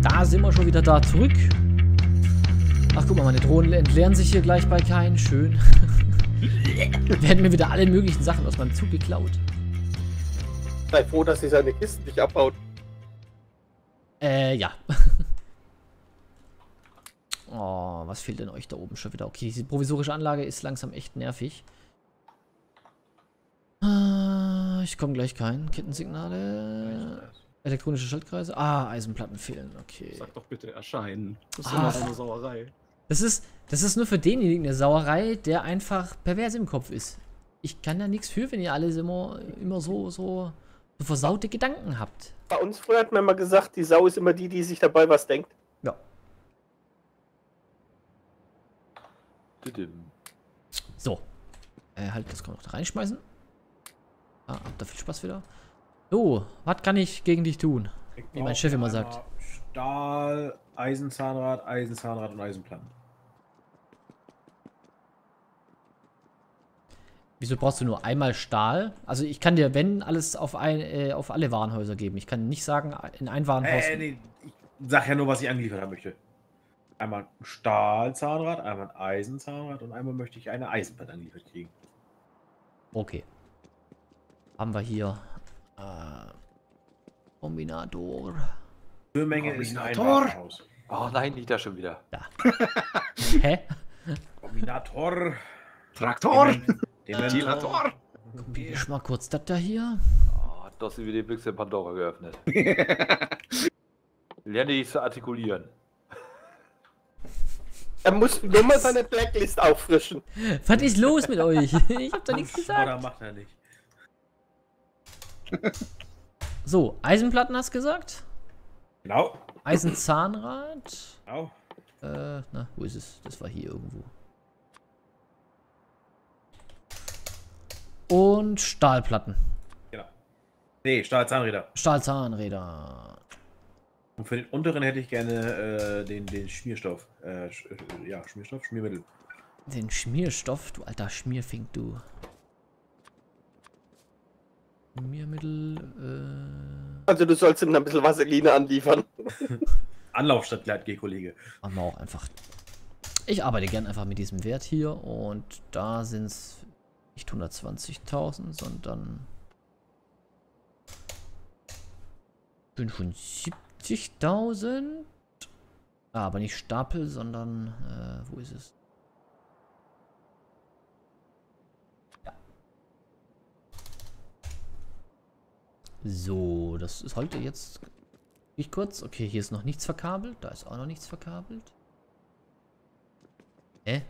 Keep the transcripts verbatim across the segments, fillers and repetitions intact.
Da sind wir schon wieder da zurück. Ach, guck mal, meine Drohnen entleeren sich hier gleich bei keinen. Schön. Werden mir wieder alle möglichen Sachen aus meinem Zug geklaut. Sei froh, dass sie seine Kisten nicht abbaut. Äh, ja. Oh, was fehlt denn euch da oben schon wieder? Okay, diese provisorische Anlage ist langsam echt nervig. Äh, ich komme gleich kein. Kettensignale. Elektronische Schaltkreise. Ah, Eisenplatten fehlen. Okay. Sag doch bitte erscheinen. Das ist Ah. immer eine Sauerei. Das ist, das ist nur für denjenigen eine Sauerei, der einfach pervers im Kopf ist. Ich kann da nichts für, wenn ihr alles immer, immer so, so, so versaute Gedanken habt. Bei uns früher hat man immer gesagt, die Sau ist immer die, die sich dabei was denkt. Ja. So. Äh, halt, das kann man noch da reinschmeißen. Ah, habt da viel Spaß wieder. So, was kann ich gegen dich tun? Wie mein Chef immer sagt. Stahl, Eisenzahnrad, Eisenzahnrad und Eisenplatten. Wieso brauchst du nur einmal Stahl? Also ich kann dir, wenn, alles auf, ein, äh, auf alle Warenhäuser geben. Ich kann nicht sagen, in ein Warenhaus... Äh, nee, ich sag ja nur, was ich angeliefert haben möchte. Einmal ein Stahlzahnrad, einmal ein Eisenzahnrad und einmal möchte ich eine Eisenplatte angeliefert kriegen. Okay. Haben wir hier... Äh, Kombinator. Füllmenge ist ein Kombinator. Warenhaus. Oh nein, nicht da schon wieder. Da. Hä? Kombinator. Traktor! Ventilator. Kopiere ich mal kurz das da hier. Oh, du hast wieder die Büchse Pandora geöffnet. Lerne dich zu artikulieren. Er muss nur mal seine Blacklist auffrischen. Was ist los mit euch? Ich hab da nichts Oder gesagt. macht er nicht. So, Eisenplatten hast du gesagt? Genau. Eisenzahnrad. Genau. Äh, na, wo ist es? Das war hier irgendwo. Und Stahlplatten. Genau. Nee, Stahlzahnräder. Stahlzahnräder. Und für den unteren hätte ich gerne äh, den, den Schmierstoff. Äh, sch, äh, ja, Schmierstoff, Schmiermittel. Den Schmierstoff, du alter Schmierfink, du. Schmiermittel, äh... Also du sollst ihm ein bisschen Vaseline anliefern. Anlauf statt Gleitgeh, Kollege. Machen wir auch einfach. Ich arbeite gern einfach mit diesem Wert hier und da sind es nicht hundertzwanzigtausend, sondern fünfundsiebzigtausend. Ah, aber nicht Stapel, sondern äh, wo ist es? Ja. So, das ist heute jetzt nicht kurz. Okay, hier ist noch nichts verkabelt. Da ist auch noch nichts verkabelt. Hä?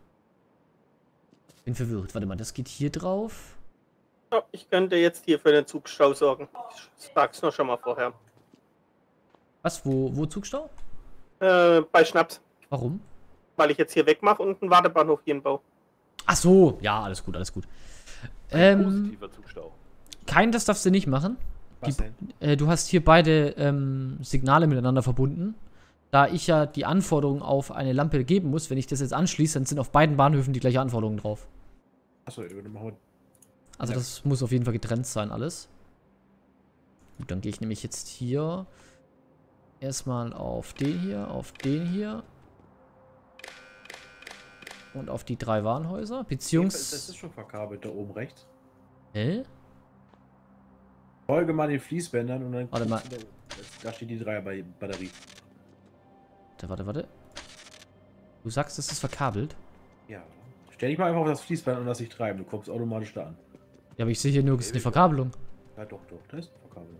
Bin verwirrt. Warte mal, das geht hier drauf. Ja, ich könnte jetzt hier für den Zugstau sorgen. Ich sag's noch schon mal vorher. Was? Wo, wo Zugstau? Äh, bei Schnaps. Warum? Weil ich jetzt hier wegmache und einen Wartebahnhof hier baue. Ach so. Ja, alles gut, alles gut. Ein Ähm, positiver Zugstau. kein, das darfst du nicht machen. Was Die, denn? äh, du hast hier beide ähm, Signale miteinander verbunden. Da ich ja die Anforderungen auf eine Lampe geben muss, wenn ich das jetzt anschließe, dann sind auf beiden Bahnhöfen die gleichen Anforderungen drauf. Achso, dann machen wir. Also Ja. das muss auf jeden Fall getrennt sein, alles. Gut, dann gehe ich nämlich jetzt hier erstmal auf den hier, auf den hier. Und auf die drei Warenhäuser, Das beziehungsweise... ist schon verkabelt, da oben rechts. Hä? Folge mal den Fließbändern und dann. Warte mal. Da, da steht die Dreier bei Batterie. Warte, warte, warte. Du sagst, es ist verkabelt? Ja. Stell dich mal einfach auf das Fließband und lass dich treiben. Du kommst automatisch da an. Ja, aber ich sehe hier nirgends eine Verkabelung. Ja, doch, doch. Da ist eine Verkabelung.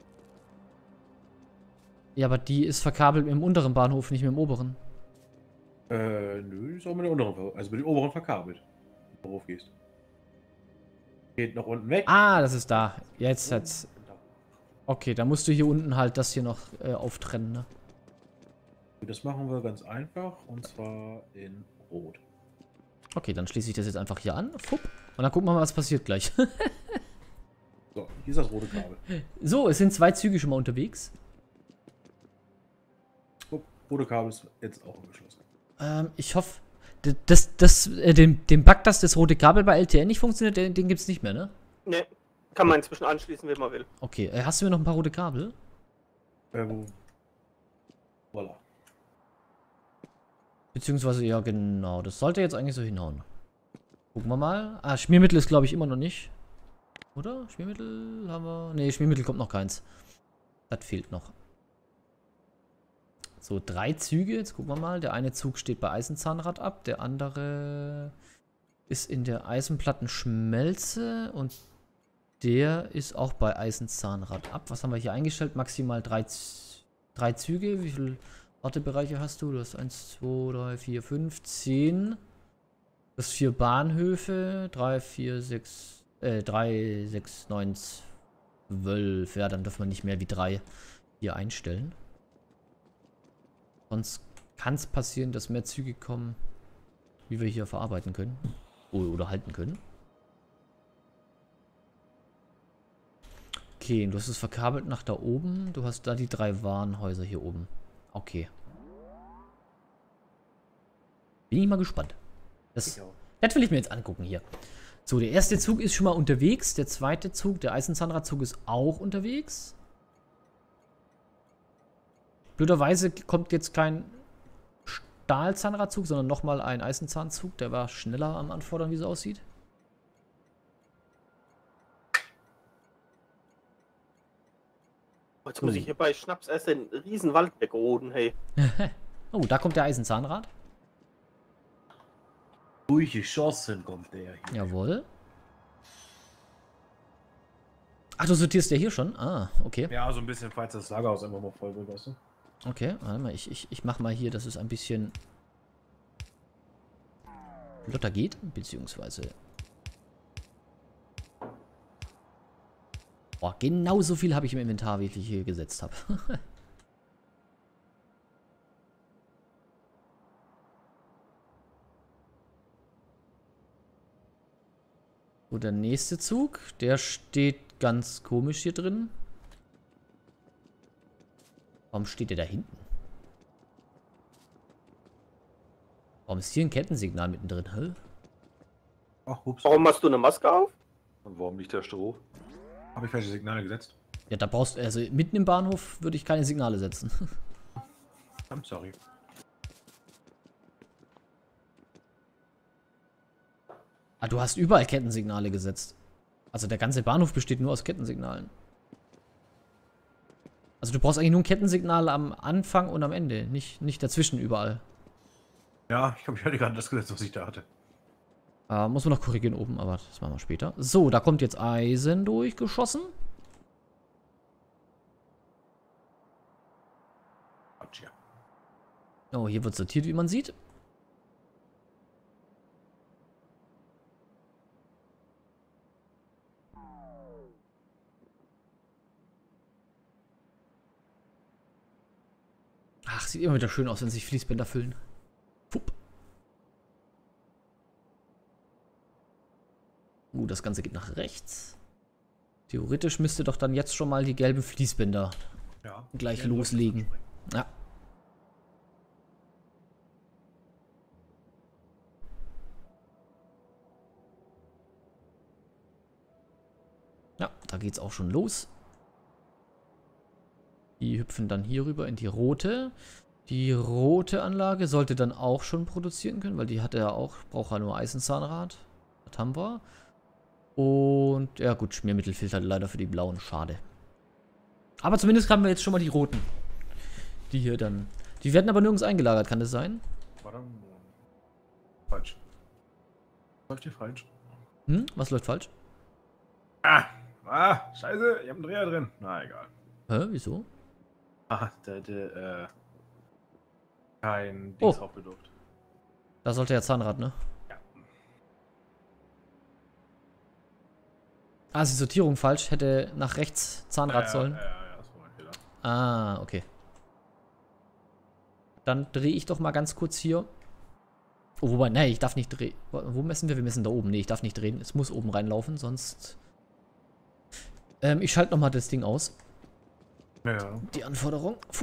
Ja, aber die ist verkabelt im unteren Bahnhof, nicht mehr im oberen. Äh, nö, ist auch mit der unteren, ver- also mit dem oberen verkabelt. Wenn du hoch gehst. Geht nach unten weg. Ah, das ist da. Jetzt, jetzt. Okay, da musst du hier unten halt das hier noch äh, auftrennen, ne? Das machen wir ganz einfach und zwar in Rot. Okay, dann schließe ich das jetzt einfach hier an. Fupp. Und dann gucken wir mal, was passiert gleich. So, hier ist das rote Kabel. So, es sind zwei Züge schon mal unterwegs. Guck, rote Kabel ist jetzt auch angeschlossen. Ähm, ich hoffe, d- das, das, äh, den, den Bug, dass das rote Kabel bei L T N nicht funktioniert, den, den gibt es nicht mehr, ne? Ne, kann man inzwischen anschließen, wie man will. Okay, äh, hast du mir noch ein paar rote Kabel? Äh, wo? Voilà. Beziehungsweise, ja genau, das sollte jetzt eigentlich so hinhauen. Gucken wir mal. Ah, Schmiermittel ist glaube ich immer noch nicht. Oder? Schmiermittel haben wir... Ne, Schmiermittel kommt noch keins. Das fehlt noch. So, drei Züge. Jetzt gucken wir mal. Der eine Zug steht bei Eisenzahnrad ab. Der andere ist in der Eisenplattenschmelze. Und der ist auch bei Eisenzahnrad ab. Was haben wir hier eingestellt? Maximal drei, drei Züge. Wie viele Wartebereiche hast du? Du hast eins, zwei, drei, vier, fünf, zehn. Du hast vier Bahnhöfe. drei, vier, sechs... Äh, drei, sechs, neun, zwölf. Ja, dann dürfen wir nicht mehr wie drei hier einstellen. Sonst kann es passieren, dass mehr Züge kommen, wie wir hier verarbeiten können. Oder halten können. Okay, du hast es verkabelt nach da oben. Du hast da die drei Warenhäuser hier oben. Okay. Bin ich mal gespannt. Das, das will ich mir jetzt angucken hier. So, der erste Zug ist schon mal unterwegs. Der zweite Zug, der Eisenzahnradzug, ist auch unterwegs. Blöderweise kommt jetzt kein Stahlzahnradzug, sondern nochmal ein Eisenzahnzug. Der war schneller am Anfordern, wie es aussieht. Jetzt muss ich hier bei Schnaps erst den riesen Wald wegroden, hey. Oh, da kommt der Eisenzahnrad. Durchgeschossen kommt der hier. Jawohl. Ach, du sortierst ja hier schon? Ah, okay. Ja, so ein bisschen, falls das Lagerhaus einfach mal voll wird, weißt du? Okay, warte mal, ich, ich, ich mach mal hier, dass es ein bisschen flotter geht, beziehungsweise... Boah, genau so viel habe ich im Inventar, wie ich hier gesetzt habe. So, der nächste Zug, der steht ganz komisch hier drin. Warum steht der da hinten? Warum ist hier ein Kettensignal mittendrin? Hä? Ach, ups. Warum hast du eine Maske auf? Und warum liegt der Stroh? Habe ich falsche Signale gesetzt? Ja, da brauchst du, also mitten im Bahnhof würde ich keine Signale setzen. I'm sorry. Ah, du hast überall Kettensignale gesetzt. Also der ganze Bahnhof besteht nur aus Kettensignalen. Also du brauchst eigentlich nur ein Kettensignal am Anfang und am Ende, nicht, nicht dazwischen überall. Ja, ich glaube, ich hatte gerade das gesetzt, was ich da hatte. Äh, muss man noch korrigieren oben, aber das machen wir später. So, da kommt jetzt Eisen durchgeschossen. Oh, hier wird sortiert, wie man sieht. Ach, sieht immer wieder schön aus, wenn sich Fließbänder füllen. Pup. Uh, das Ganze geht nach rechts. Theoretisch müsste doch dann jetzt schon mal die gelben Fließbänder Ja, gleich loslegen. Ja. Ja, da geht's auch schon los. Die hüpfen dann hier rüber in die rote. Die rote Anlage sollte dann auch schon produzieren können, weil die hat ja auch, braucht ja nur Eisenzahnrad. Das haben wir. Und ja gut, Schmiermittel fehlt halt leider für die blauen, schade. Aber zumindest haben wir jetzt schon mal die roten. Die hier dann. Die werden aber nirgends eingelagert, kann das sein? Warte. Falsch. Läuft hier falsch? Hm? Was läuft falsch? Ah! Ah! Scheiße! Ich hab einen Dreher drin. Na egal. Hä? Wieso? Ah, der hätte äh, kein Oh. Dings aufgedruckt. Da sollte ja Zahnrad, ne? Ja. Ah, ist die Sortierung falsch. Hätte nach rechts Zahnrad ja, sollen. Ja, ja, ja, das war mein Fehler. Ah, okay. Dann drehe ich doch mal ganz kurz hier. Oh, wobei, ne, ich darf nicht drehen. Wo messen wir? Wir messen da oben. Ne, ich darf nicht drehen. Es muss oben reinlaufen, sonst... Ähm, ich schalte nochmal das Ding aus. Ja, ja. Die Anforderung. Puh.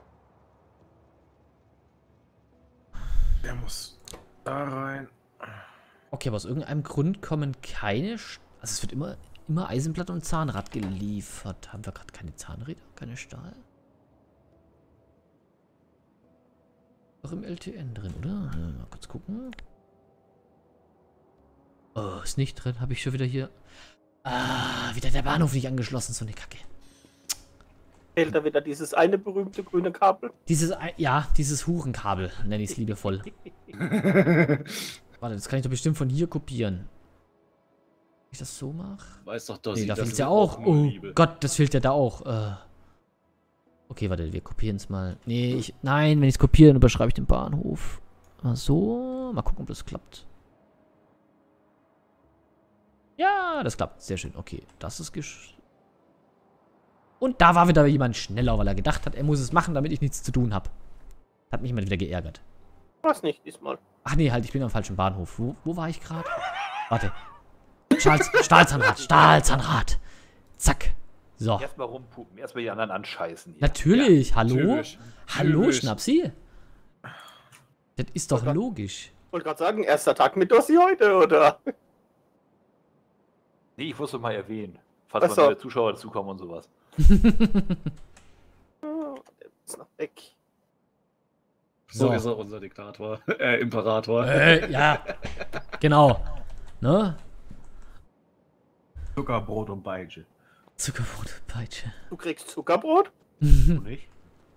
Der muss da rein. Okay, aber aus irgendeinem Grund kommen keine... St also es wird immer, immer Eisenplatte und Zahnrad geliefert. Haben wir gerade keine Zahnräder? Keine Stahl? Noch im L T N drin, oder? Mal kurz gucken. Oh, ist nicht drin. Habe ich schon wieder hier... Ah, wieder der Bahnhof nicht angeschlossen. So eine Kacke. Fehlt da wieder dieses eine berühmte grüne Kabel? Dieses, ja, dieses Hurenkabel, nenne ich es liebevoll. Warte, das kann ich doch bestimmt von hier kopieren. Wenn ich das so mache? Weiß doch, doch Nee, da das fehlt es ja wird auch. nur Oh Liebe. Gott, das fehlt ja da auch. Äh. Okay, warte, wir kopieren es mal. Nee, ich, nein, wenn ich es kopiere, dann überschreibe ich den Bahnhof. Mal so, mal gucken, ob das klappt. Ja, das klappt. Sehr schön. Okay, das ist gesch... Und da war wieder jemand schneller, weil er gedacht hat, er muss es machen, damit ich nichts zu tun habe. Hat mich jemand wieder geärgert. Was nicht diesmal. Ach nee, halt, ich bin am falschen Bahnhof. Wo, wo war ich gerade? Warte. Stahl, Stahlzahnrad, Stahlzahnrad. Zack. So. Erstmal rumpupen, erstmal die anderen anscheißen. Hier. Natürlich. Hallo? Typisch. Hallo, Typisch. Schnapsi? Das ist doch Oder- logisch. Ich wollte gerade sagen, erster Tag mit Dossi heute, oder? Nee, ich muss doch mal erwähnen. Falls Ach so. mal neue Zuschauer dazukommen und sowas. Oh, der ist noch weg. So So. ist er unser Diktator. Äh, Imperator. Äh, ja. Genau. Ne? Zuckerbrot und Peitsche. Zuckerbrot, Peitsche. Du kriegst Zuckerbrot? Du nicht?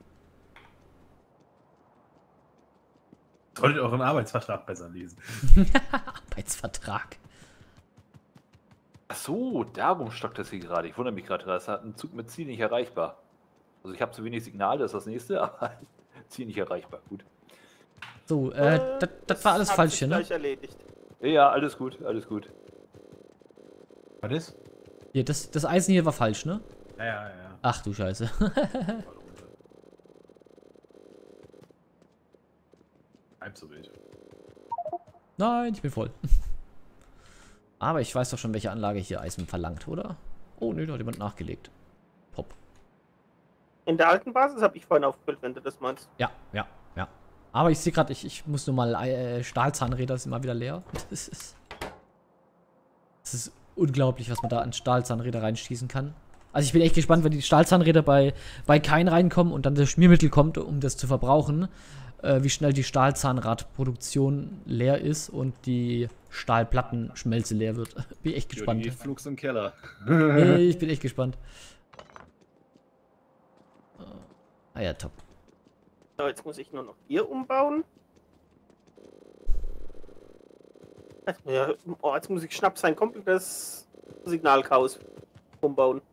Solltet euren Arbeitsvertrag besser lesen. Arbeitsvertrag. Ach so, darum stockt das hier gerade. Ich wundere mich gerade, das hat ein Zug mit Ziel nicht erreichbar. Also ich habe zu wenig Signal, das ist das nächste, aber Ziel nicht erreichbar. Gut. So, äh, das, das war alles hat falsch sich hier, ne? gleich erledigt. Ja, alles gut, alles gut. Was ist? Hier, das, das Eisen hier war falsch, ne? Ja, ja, ja. Ach du Scheiße. Halb so wild. Nein, ich bin voll. Aber ich weiß doch schon, welche Anlage hier Eisen verlangt, oder? Oh, nö, da hat jemand nachgelegt. Pop. In der alten Basis habe ich vorhin aufgefüllt, wenn du das meinst. Ja, ja, ja. Aber ich sehe gerade, ich, ich muss nur mal, äh, Stahlzahnräder sind mal wieder leer. Das ist, das ist unglaublich, was man da an Stahlzahnräder reinschießen kann. Also ich bin echt gespannt, wenn die Stahlzahnräder bei, bei Kain reinkommen und dann das Schmiermittel kommt, um das zu verbrauchen, äh, wie schnell die Stahlzahnradproduktion leer ist und die Stahlplattenschmelze leer wird. Bin echt gespannt. Die Flugs im Keller. Nee, ich bin echt gespannt. Ah ja, top. So, jetzt muss ich nur noch hier umbauen. Ja, oh, jetzt muss ich Schnapp sein komplettes Signalchaos umbauen.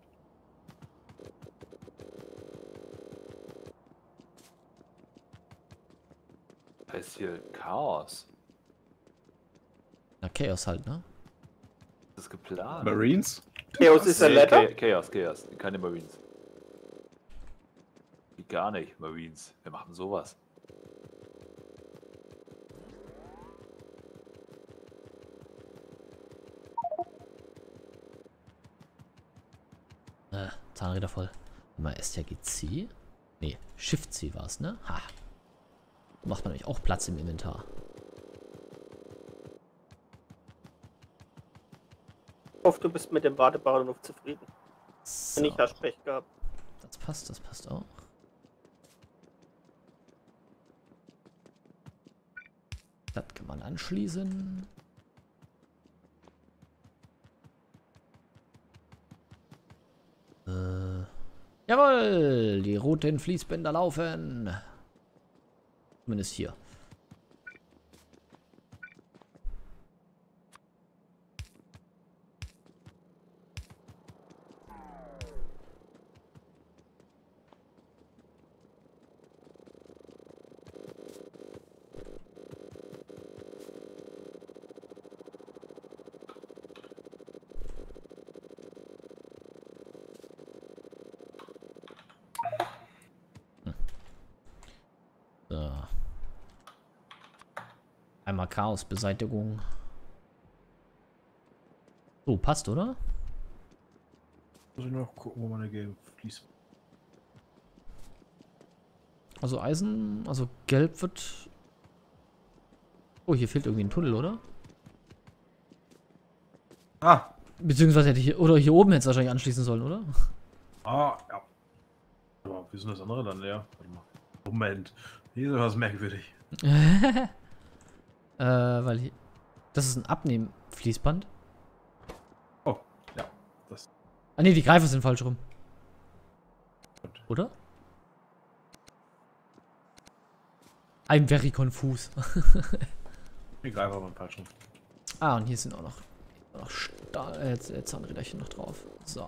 Heißt hier Chaos. Na, Chaos halt, ne? Das ist geplant. Marines? Chaos ist ein Nee, Letter. Cha- Chaos, Chaos. Keine Marines. Geht gar nicht, Marines. Wir machen sowas. Äh, Zahnräder voll. Mal S T G C? Nee, Shift C war es, ne? Ha. Macht man nämlich auch Platz im Inventar. Ich hoffe, du bist mit dem Badebahnhof zufrieden. So, Wenn nicht, hast du Pech gehabt. das passt, das passt auch. Das kann man anschließen. Äh, jawohl, die roten Fließbänder laufen. Zumindest hier. So. Einmal Chaosbeseitigung. So, passt, oder? Muss ich noch gucken, wo meine gelben fließt. Also Eisen, also gelb wird... Oh, hier fehlt irgendwie ein Tunnel, oder? Ah! Beziehungsweise hätte ich hier... Oder hier oben hätte es wahrscheinlich anschließen sollen, oder? Ah, ja. Aber wie ist denn das andere dann leer? Warte mal. Moment. Hier ist was merkwürdig. äh, weil hier, das ist ein Abnehmen-Fließband. Oh, ja. Das Ah ne, die Greifer sind falsch rum. Oder? I'm very confused. die Greifer waren falsch rum. Ah, und hier sind auch noch, noch Stahl, äh, Zahnräderchen noch drauf. So.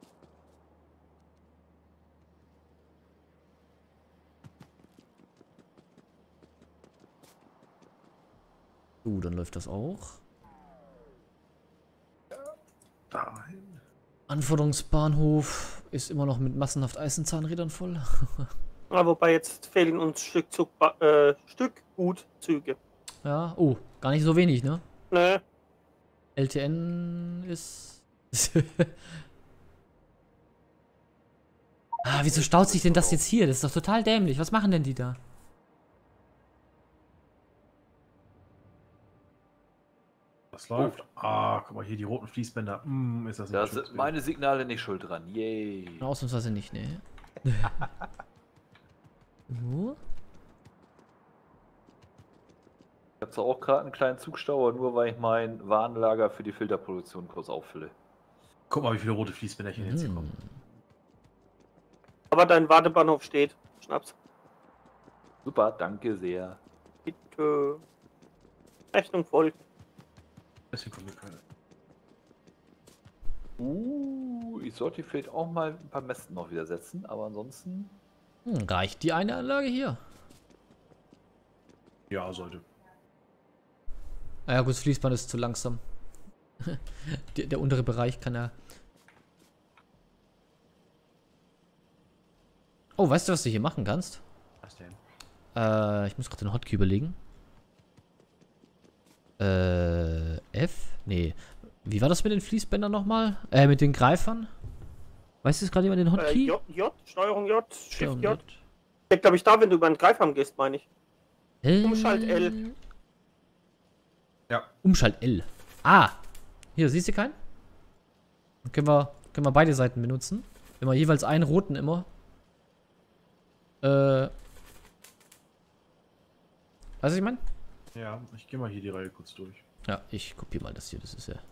Uh, dann läuft das auch. Dahin. Anforderungsbahnhof ist immer noch mit massenhaft Eisenzahnrädern voll. Ja, wobei jetzt fehlen uns Stück, Zug, äh, Stück Gutzüge. Ja, oh, gar nicht so wenig, ne? Ne, L T N ist... ah, wieso staut sich denn das jetzt hier? Das ist doch total dämlich. Was machen denn die da? Das läuft. Ah, guck mal, hier die roten Fließbänder. Hm, ist das nicht Da schuld sind meine Signale nicht schuld dran. Yay. Ausnahmsweise nicht, ne? so. Ich habe zwar auch gerade einen kleinen Zugstau, aber nur weil ich mein Warenlager für die Filterproduktion kurz auffülle. Guck mal, wie viele rote Fließbänderchen jetzt hier Hm. kommen. aber dein Wartebahnhof steht. Schnaps. Super, danke sehr. Bitte. Rechnung voll. Deswegen kommen wir keine. Uh, ich sollte vielleicht auch mal ein paar Mästen noch wieder setzen, aber ansonsten... Hm, reicht die eine Anlage hier? Ja, sollte. Ah ja, gut, das Fließband ist zu langsam. der, der untere Bereich kann ja... Oh, weißt du, was du hier machen kannst? Was denn? Äh, ich muss gerade den Hotkey überlegen. Äh, F? Nee. Wie war das mit den Fließbändern nochmal? Äh, mit den Greifern? Weißt du gerade jemand den Äh, Hotkey? J, J, Steuerung J, Shift Steuerung J. Steckt, glaube ich, da, wenn du über den Greifarm gehst, meine ich. Äh, Umschalt L. Ja. Umschalt L. Ah! Hier, siehst du keinen? Dann können wir, können wir beide Seiten benutzen. Wenn wir jeweils einen roten immer. Äh. Weißt du, was ich meine? Ja, ich gehe mal hier die Reihe kurz durch. Ja, ich kopiere mal das hier. Das ist ja.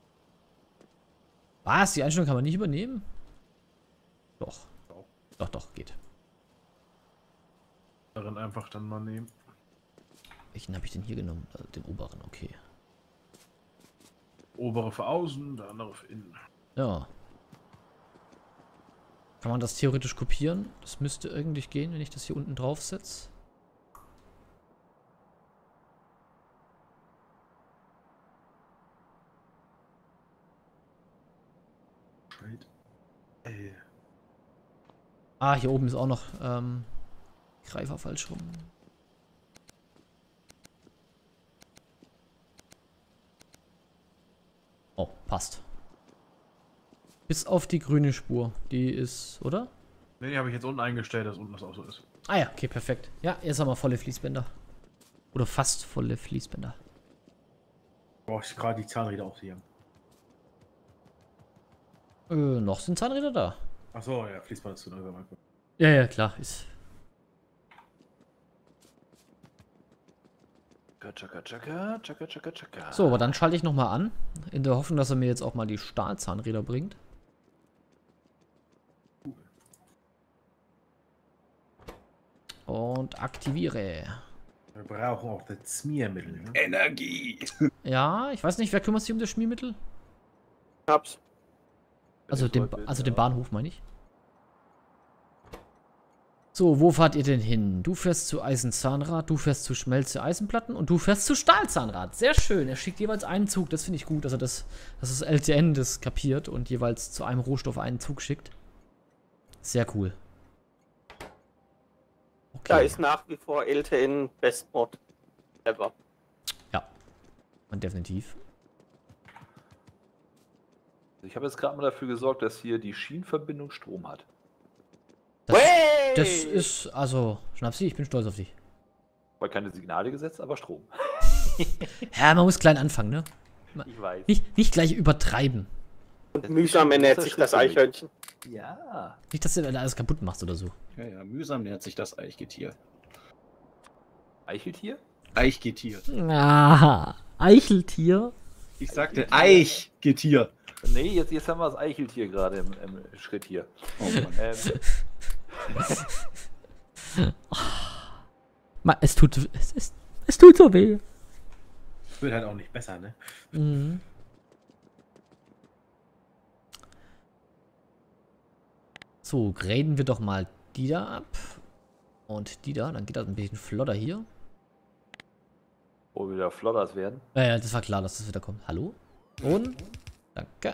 Was? Die Einstellung kann man nicht übernehmen? Doch. Doch, doch, geht. Darin einfach dann mal nehmen. Welchen habe ich denn hier genommen? Also den oberen, okay. Obere für außen, der andere für innen. Ja. Kann man das theoretisch kopieren? Das müsste irgendwie gehen, wenn ich das hier unten drauf setze. Ey. Ah, hier oben ist auch noch ähm, Greifer falsch rum. Oh, passt. Bis auf die grüne Spur. Die ist, oder? Ne, die habe ich jetzt unten eingestellt, dass unten das auch so ist. Ah ja, okay, perfekt. Ja, jetzt haben wir volle Fließbänder. Oder fast volle Fließbänder. Brauche ich gerade die Zahnräder auch hier. Äh, noch sind Zahnräder da. Achso, ja, Fließband ist zu langsam. Ja, ja, klar. Ist. Tschakka, tschakka, tschakka, tschakka, tschakka. So, aber dann schalte ich nochmal an. In der Hoffnung, dass er mir jetzt auch mal die Stahlzahnräder bringt. Und aktiviere. Wir brauchen auch das Schmiermittel. Ne? Energie! Ja, ich weiß nicht, wer kümmert sich um das Schmiermittel? Schnaps. Also Ich den, wollte, also ja. den Bahnhof, meine ich. So, wo fahrt ihr denn hin? Du fährst zu Eisenzahnrad, du fährst zu Schmelze Eisenplatten und du fährst zu Stahlzahnrad. Sehr schön. Er schickt jeweils einen Zug, das finde ich gut. Also das, das ist L T N, das kapiert und jeweils zu einem Rohstoff einen Zug schickt. Sehr cool. Okay. Da ist nach wie vor L T N Best Mod ever. Ja, und definitiv. Ich habe jetzt gerade mal dafür gesorgt, dass hier die Schienenverbindung Strom hat. Das, Wey! das ist, also, Schnapsi, ich bin stolz auf dich. Weil keine Signale gesetzt, aber Strom. Ja, man muss klein anfangen, ne? Ich weiß. Nicht, nicht gleich übertreiben. Und mühsam ernährt sich das Eichhörnchen. Ja. Nicht, dass du da alles kaputt machst oder so. Ja, ja, mühsam nähert sich das Eichgetier. Eicheltier? Eichgetier. Ah, Eicheltier. Ich sagte Eichgetier. Nee, jetzt, jetzt haben wir das Eicheltier gerade im, im Schritt hier. Oh Mann. Ähm, Ma, es tut, es, es, es tut so weh. Wird halt auch nicht besser, ne? Mhm. So, graden wir doch mal die da ab. Und die da, dann geht das ein bisschen flotter hier. wo wir wieder Flodders werden. Äh, das war klar, dass das wieder kommt. Hallo? Und? Danke.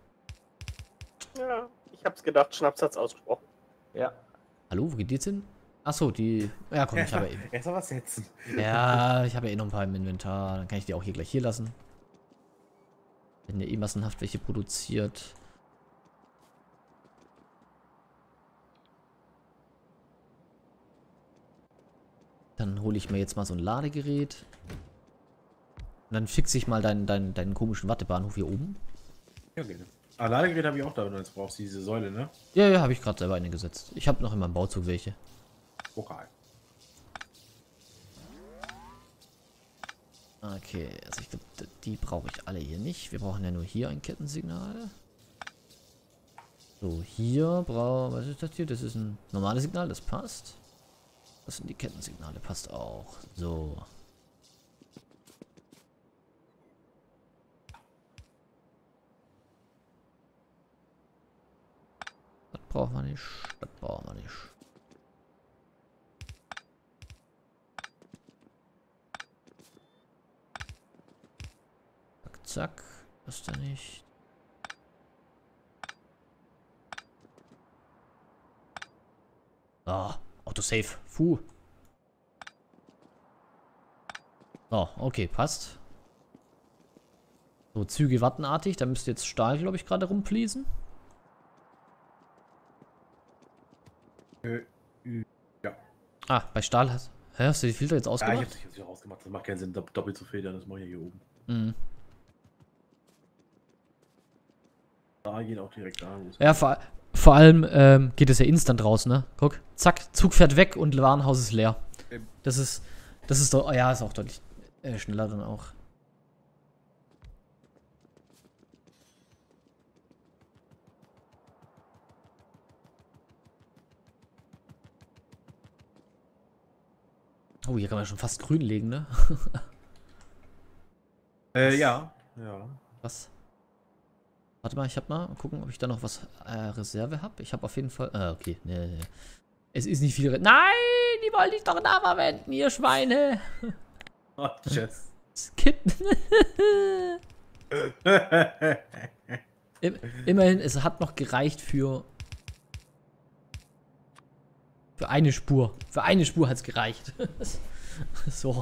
Ja, ich hab's gedacht, Schnaps hat's ausgesprochen. Ja. Hallo, wo geht die jetzt hin? Achso, die... Ja, komm, ich habe ja eben... Erst mal was setzen. Ja, ich habe ja eh noch ein paar im Inventar. Dann kann ich die auch hier gleich hier lassen. Wenn ja eh massenhaft welche produziert. Dann hole ich mir jetzt mal so ein Ladegerät. Und dann fixe ich mal deinen, deinen, deinen komischen Wattebahnhof hier oben. Ja, gerne. Ah, Ladegerät habe ich auch da, wenn du jetzt brauchst, diese Säule, ne? Ja, ja, habe ich gerade selber eine gesetzt. Ich habe noch in meinem Bauzug welche. Pokal. Okay, also ich glaube, die brauche ich alle hier nicht. Wir brauchen ja nur hier ein Kettensignal. So, hier brauchen... Was ist das hier? Das ist ein normales Signal, das passt. Das sind die Kettensignale, passt auch. So. Das brauchen wir nicht. Das brauchen wir nicht. Zack, zack. Das da nicht. Ah, Autosave. Puh. Oh, okay, passt. So, Züge wattenartig. Da müsste jetzt Stahl, glaube ich, gerade rumfließen. Äh, ü- ja. Ah, bei Stahl hast, hä, hast du die Filter jetzt Ja, ich ausgemacht? hab's, ich hab's hier rausgemacht. Das macht keinen Sinn, dopp- doppelt zu federn. Das mache ich hier oben. Mhm. Da gehen auch direkt da. wo es- Ja, vor, vor allem ähm, geht es ja instant raus, ne? Guck, zack, Zug fährt weg und Warenhaus ist leer. Ähm. Das ist, das ist doch, oh ja, ist auch deutlich äh, schneller dann auch. Oh, hier kann man schon fast grün legen, ne? Äh, ja. Ja. Was? Warte mal, ich hab mal, mal gucken, ob ich da noch was äh, Reserve habe. Ich habe auf jeden Fall. Äh, okay, ne, ne. Es ist nicht viel. Re Nein, die wollte ich doch da verwenden, ihr Schweine. Oh, tschüss. Skippen. Im, immerhin, es hat noch gereicht für. Für eine Spur. Für eine Spur hat es gereicht. So.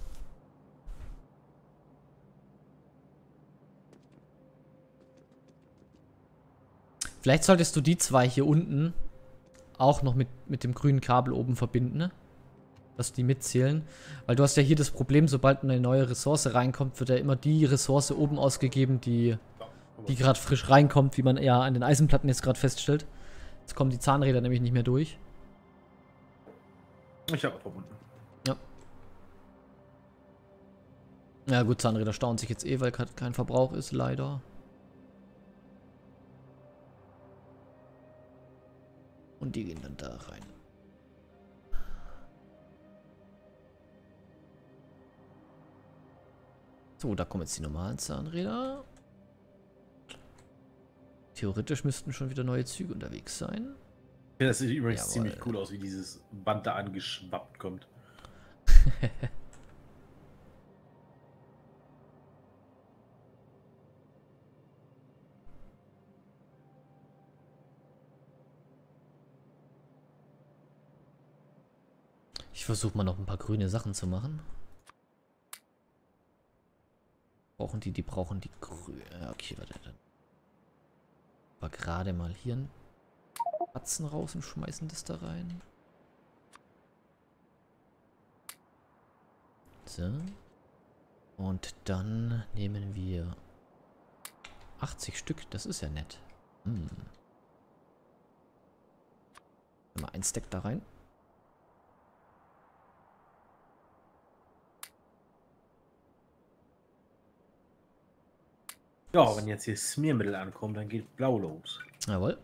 Vielleicht solltest du die zwei hier unten auch noch mit, mit dem grünen Kabel oben verbinden, ne? Dass die mitzählen. Weil du hast ja hier das Problem, sobald eine neue Ressource reinkommt, wird ja immer die Ressource oben ausgegeben, die, die gerade frisch reinkommt, wie man ja an den Eisenplatten jetzt gerade feststellt. Jetzt kommen die Zahnräder nämlich nicht mehr durch. Ich habe verbunden. Ja. Ja gut, Zahnräder stauen sich jetzt eh, weil gerade kein Verbrauch ist, leider. Und die gehen dann da rein. So, da kommen jetzt die normalen Zahnräder. Theoretisch müssten schon wieder neue Züge unterwegs sein. Ja, das sieht übrigens Jawohl. ziemlich cool aus, wie dieses Band da angeschwappt kommt. Ich versuche mal noch ein paar grüne Sachen zu machen. Brauchen die, die brauchen die grüne. Okay, warte dann. Aber gerade mal hier einen Batzen raus und schmeißen das da rein. So. Und dann nehmen wir achtzig Stück. Das ist ja nett. Hm. Mal ein Stack da rein. Ja, wenn jetzt hier Schmiermittel ankommt, dann geht blau los. Jawohl.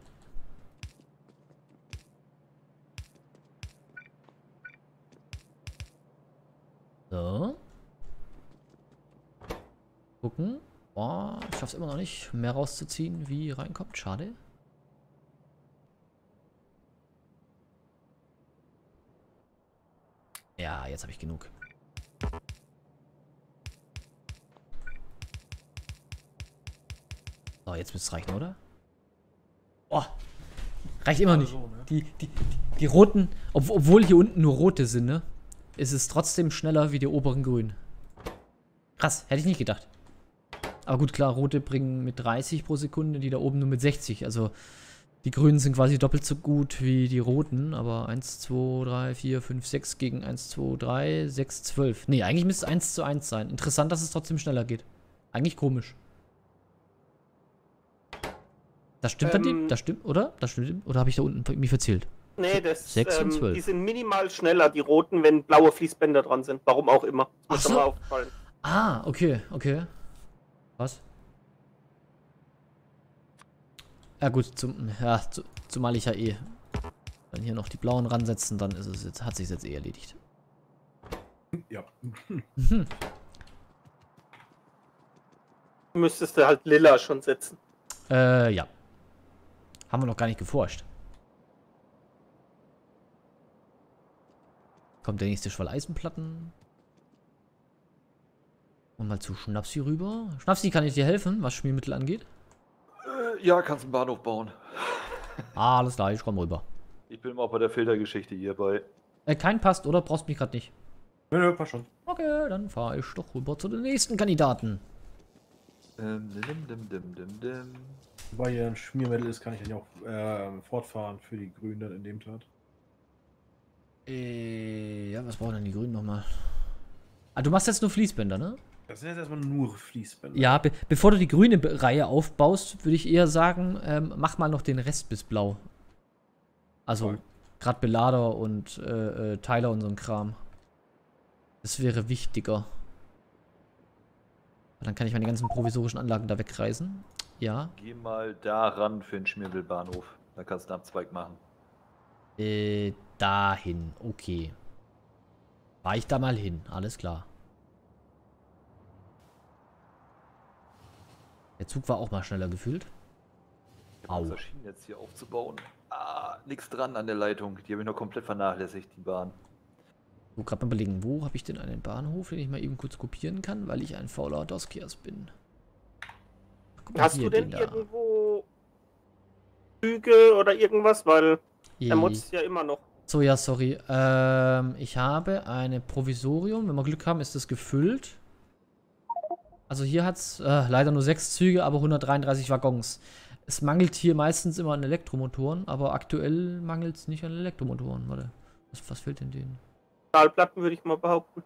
So. Gucken. Boah, ich schaff's immer noch nicht, mehr rauszuziehen, wie reinkommt. Schade. Ja, jetzt habe ich genug. So, jetzt müsste es reichen, oder? Oh, reicht immer nicht. So, ne? Die, die, die, die roten, ob, obwohl hier unten nur rote sind, ne? Ist es trotzdem schneller wie die oberen grünen. Krass, hätte ich nicht gedacht. Aber gut, klar, rote bringen mit dreißig pro Sekunde, die da oben nur mit sechzig. Also die grünen sind quasi doppelt so gut wie die roten. Aber eins, zwei, drei, vier, fünf, sechs gegen eins, zwei, drei, sechs, zwölf. Nee, eigentlich müsste es eins zu eins sein. Interessant, dass es trotzdem schneller geht. Eigentlich komisch. Das stimmt Ähm, dann, das stimmt, oder? Das stimmt, oder habe ich da unten mich verzählt? Nee, das, sechs und ähm, zwölf. die sind minimal schneller, die roten, wenn blaue Fließbänder dran sind. Warum auch immer. Ach Ist mir so. mal aufgefallen. Ah, okay, okay. Was? Ja gut, zum, ja, zu, zumal ich ja eh dann hier noch die blauen ransetzen, dann ist es jetzt, hat sich jetzt eh erledigt. Ja. Mhm. Müsstest du halt lila schon setzen. Äh, ja. Haben wir noch gar nicht geforscht. Kommt der nächste Schwall Eisenplatten. Und mal zu Schnapsi rüber. Schnapsi, kann ich dir helfen, was Schmiermittel angeht? Äh, ja, kannst einen Bahnhof bauen. Ah, alles klar, ich komm rüber. Ich bin mal bei der Filtergeschichte hier bei. Äh, kein passt, oder? Brauchst mich gerade nicht. Nö, nö, passt schon. Okay, dann fahre ich doch rüber zu den nächsten Kandidaten. Ähm, dim, dim, dim, dim, dim. Wobei hier ein Schmiermittel ist, kann ich dann ja auch äh, fortfahren für die Grünen dann in dem Tat. Äh, ja, was brauchen denn die Grünen nochmal? Ah, du machst jetzt nur Fließbänder, ne? Das sind jetzt erstmal nur Fließbänder. Ja, be bevor du die grüne Be- Reihe aufbaust, würde ich eher sagen, ähm, mach mal noch den Rest bis blau. Also, Voll. gerade Belader und äh, äh, Teiler und so ein Kram. Das wäre wichtiger. Dann kann ich meine ganzen provisorischen Anlagen da wegreißen. Ja. Geh mal da ran für den Schmiermittelbahnhof. Da kannst du einen Abzweig machen. Äh, dahin. Okay. Fahr ich da mal hin. Alles klar. Der Zug war auch mal schneller gefühlt. Ich habe Au. verschieden jetzt hier aufzubauen. Ah, nichts dran an der Leitung. Die habe ich noch komplett vernachlässigt, die Bahn. So, gerade mal überlegen, wo habe ich denn einen Bahnhof, den ich mal eben kurz kopieren kann, weil ich ein fauler Doskias bin. Guck mal Hast hier, du denn den da. irgendwo Züge oder irgendwas? Weil Je- er muss ja immer noch. So, ja, sorry. Ähm, ich habe eine Provisorium. Wenn wir Glück haben, ist das gefüllt. Also hier hat es äh, leider nur sechs Züge, aber hundertdreiunddreißig Waggons. Es mangelt hier meistens immer an Elektromotoren, aber aktuell mangelt es nicht an Elektromotoren. Warte, was, was fehlt denn denen? Stahlplatten würde ich mal behaupten.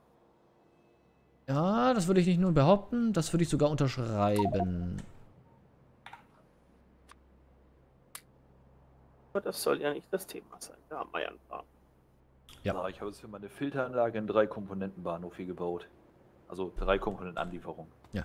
Ja, das würde ich nicht nur behaupten, das würde ich sogar unterschreiben. Aber das soll ja nicht das Thema sein. Da haben wir ja ein paar. Ja. Ja. Ich habe jetzt für meine Filteranlage einen drei Komponenten Bahnhof hier gebaut. Also drei Komponenten Anlieferung. Ja.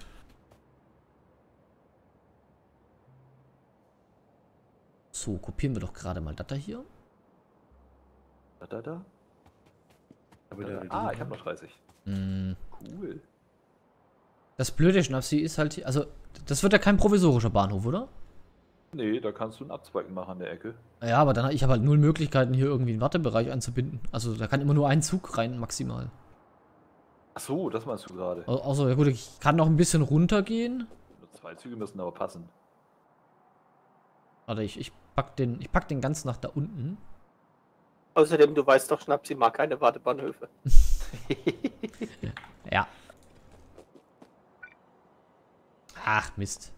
So, kopieren wir doch gerade mal das da hier. Da, da, da. Aber da, der- da. Ah, ich habe noch dreißig. Hm. Cool. Das Blöde, Schnapsi, ist halt, also, das wird ja kein provisorischer Bahnhof, oder? Nee, da kannst du einen Abzweig machen an der Ecke. Ja, aber dann ich habe halt null Möglichkeiten, hier irgendwie einen Wartebereich einzubinden. Also, da kann immer nur ein Zug rein, maximal. Ach so, das meinst du gerade. Au- Also, ja gut, ich kann noch ein bisschen runtergehen. Nur zwei Züge müssen aber passen. Warte, ich, ich pack den, ich pack den ganz nach da unten. Außerdem, du weißt doch, Schnapsi mag keine Wartebahnhöfe. Ja. Ach, Mist.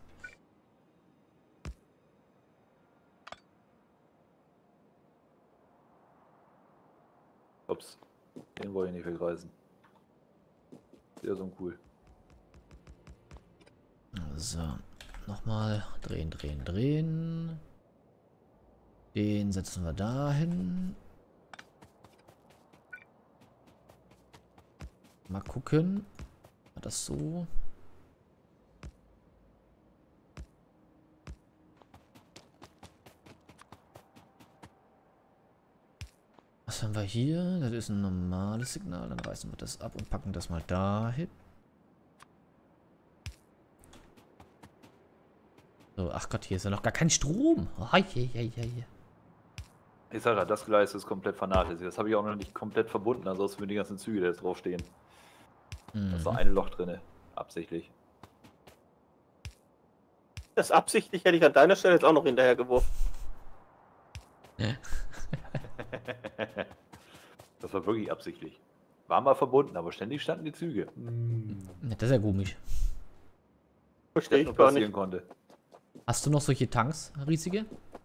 Ups. Den wollte ich nicht wegreißen. Der ist uncool. So. Nochmal drehen, drehen, drehen. Den setzen wir dahin. Mal gucken. War das so? Was haben wir hier? Das ist ein normales Signal. Dann reißen wir das ab und packen das mal dahin. So, ach Gott, hier ist ja noch gar kein Strom. Oh, hei, hei, hei, hei. Ich sag ja, das Gleis ist komplett vernachlässigt. Das habe ich auch noch nicht komplett verbunden, ansonsten mit den ganzen Züge, die jetzt draufstehen. Mhm. Da ist noch ein Loch drin, absichtlich. Das absichtlich hätte ich an deiner Stelle jetzt auch noch hinterher geworfen. Das war wirklich absichtlich. War mal verbunden, aber ständig standen die Züge. Ja, das ist ja komisch. Verstehe Was ich gar passieren nicht. konnte. Hast du noch solche Tanks, riesige?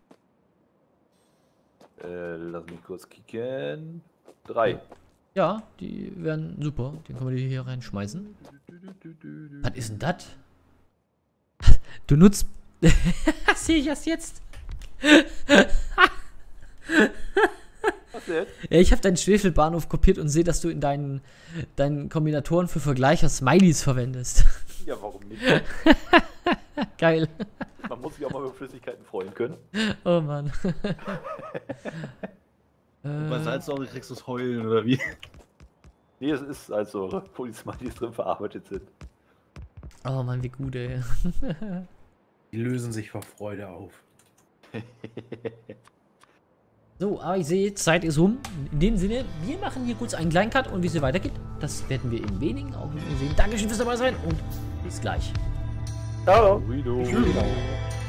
Äh, lass mich kurz kicken. Drei. Ja, die wären super. Den können wir hier reinschmeißen. Was ist denn das? Du nutzt... Sehe ich das jetzt? Was jetzt? Ja, ich habe deinen Schwefelbahnhof kopiert und sehe, dass du in deinen, deinen Kombinatoren für Vergleicher Smileys verwendest. Ja, warum nicht? Geil. Man muss sich auch mal über Flüssigkeiten freuen können. Oh Mann. Bei äh, Salzsäure kriegst du es heulen, oder wie? Nee, es ist also, wo die Smileys drin verarbeitet sind. oh Mann, wie gut, ey. Die lösen sich vor Freude auf. So, aber ich sehe, Zeit ist um. In dem Sinne, wir machen hier kurz einen kleinen Cut und wie es hier weitergeht, das werden wir in wenigen Augenblicken sehen. Dankeschön fürs dabei sein und bis gleich. Ciao. Guido. Tschüss.